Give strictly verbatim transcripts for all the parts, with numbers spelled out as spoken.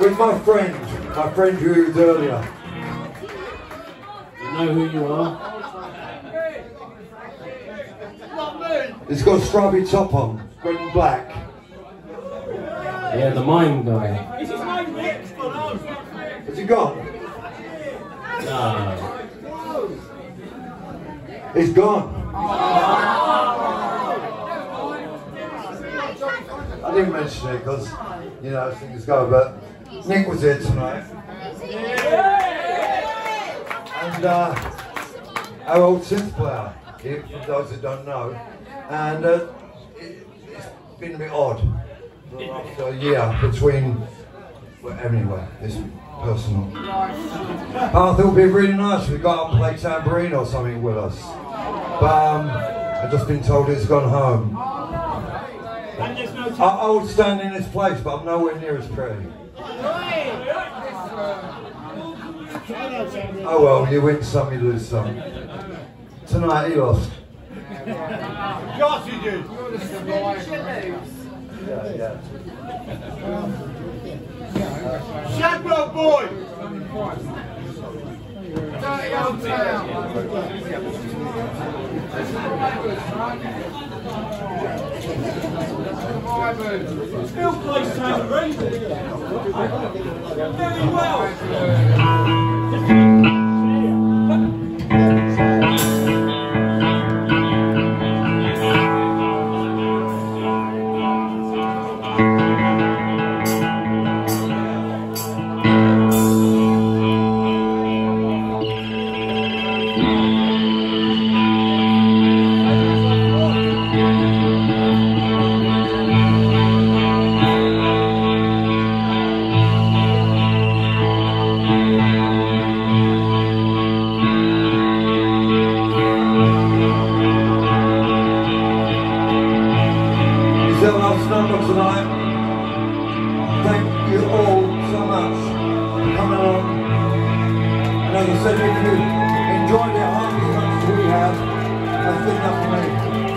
with my friend, my friend who was earlier. You know who you are? It's got a stripy top on, red and black. Yeah, the mime guy. Has he gone? No. He's gone. I didn't mention it because, you know, things go, but Nick was here tonight. And uh, our old synth player, if, for those that don't know. And uh, it, it's been a bit odd for the last uh, year between, well, anyway, it's personal. But I thought it would be really nice if we got up and play tambourine or something with us. But um, I've just been told he's gone home. I, I would stand in his place, but I'm nowhere near as pretty. Oh well, you win some, you lose some. Tonight he lost. Yes, you did. Yeah, yeah. Shadwell boy! Dirty old town. Still plays tambourine. Very well. Tonight. Thank you all so much for coming along. And as I said, if you enjoyed it half as much as we have, that's good enough for me.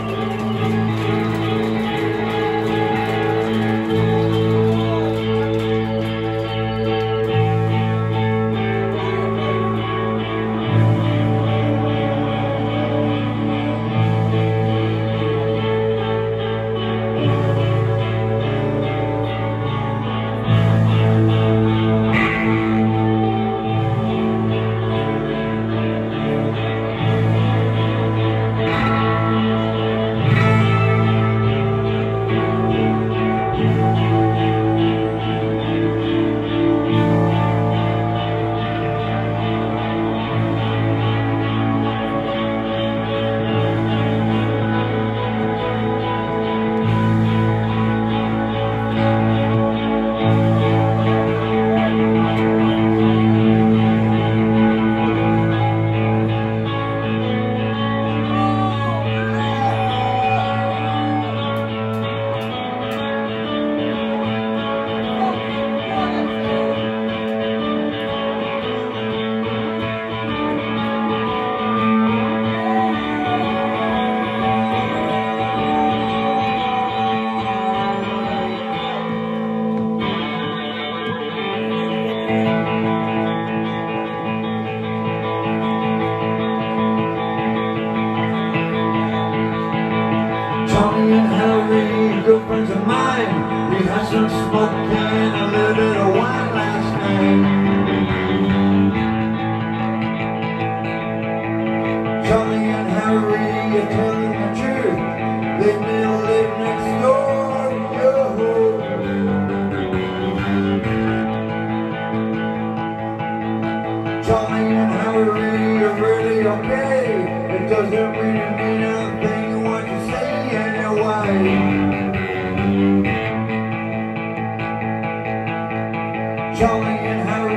Good friends of mine, we had some smoking and a little bit of wine last night. Charlie and Harry, you're telling the truth. They may live next door to you. Charlie and Harry are really okay. It doesn't really mean anything what you say anyway. Charlie and Harry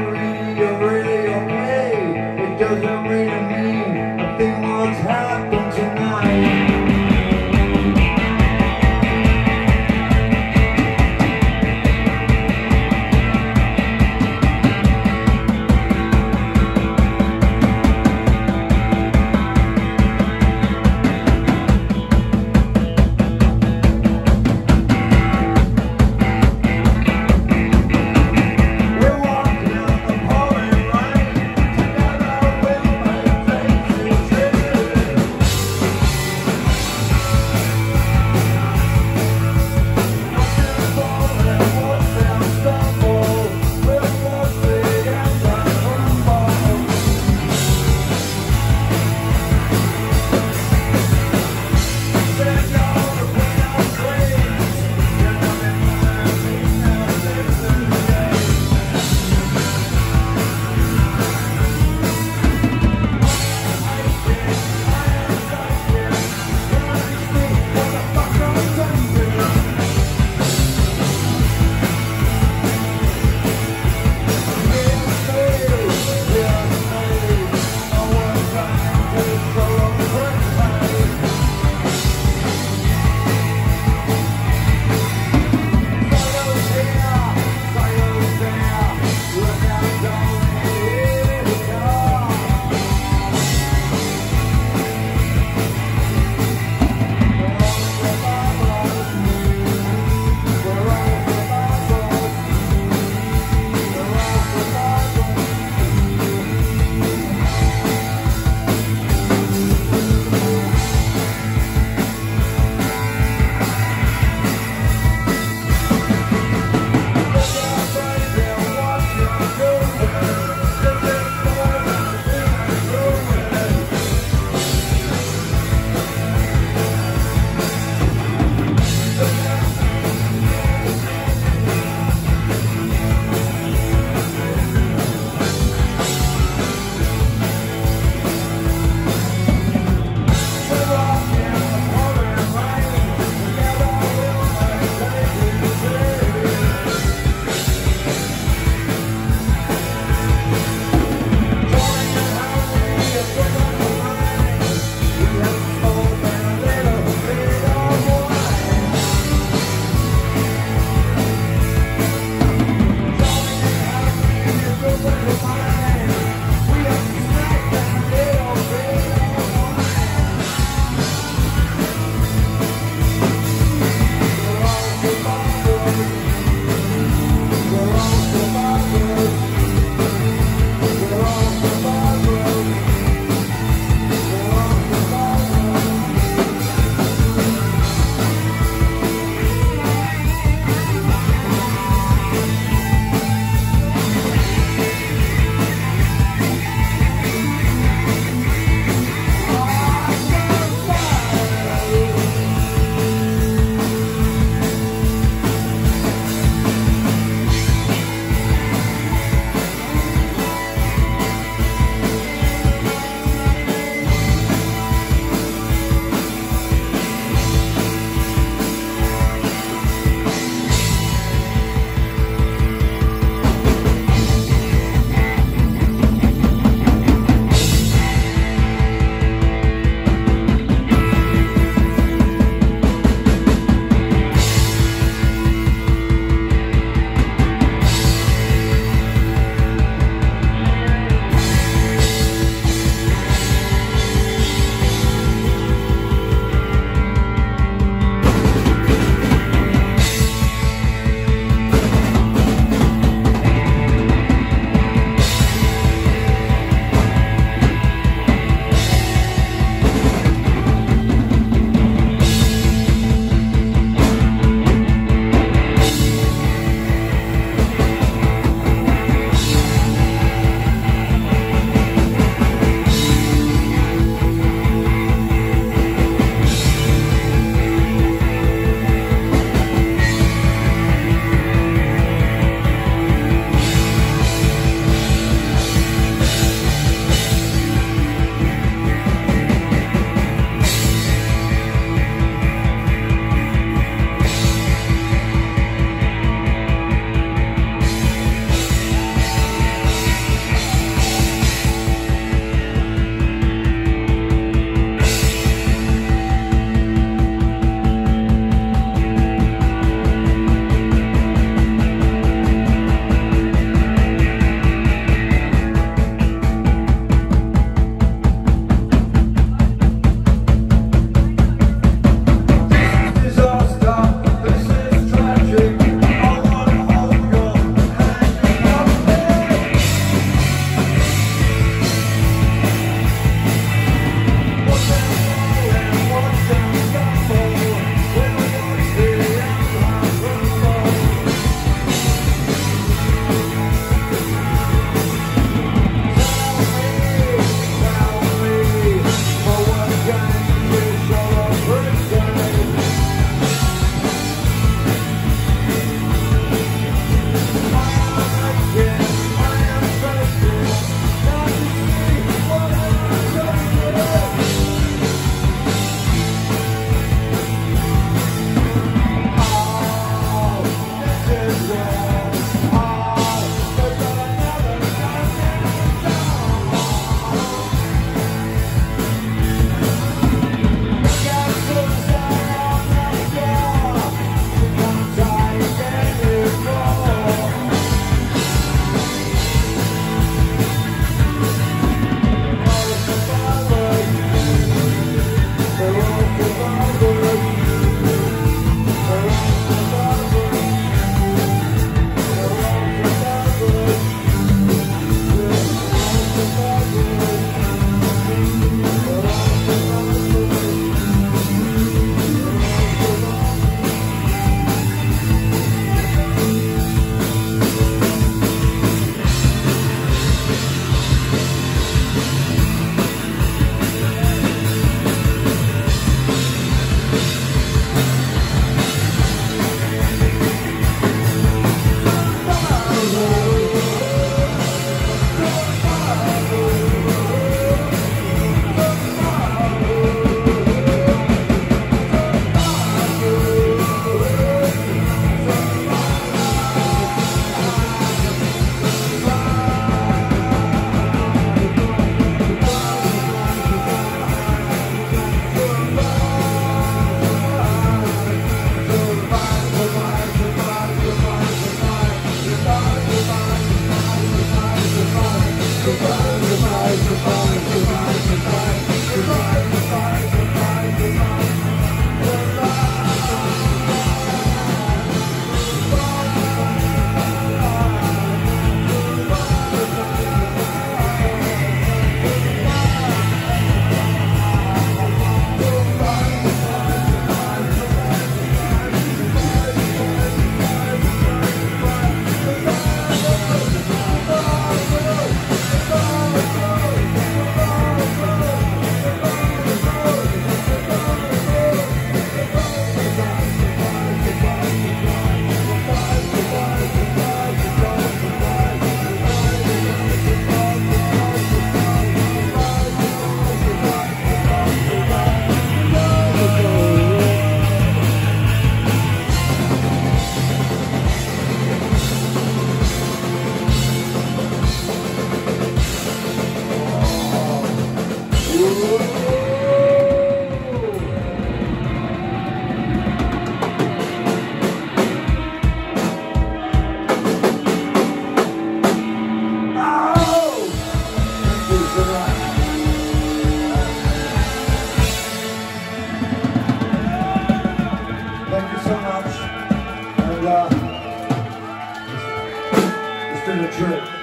It's been a trip.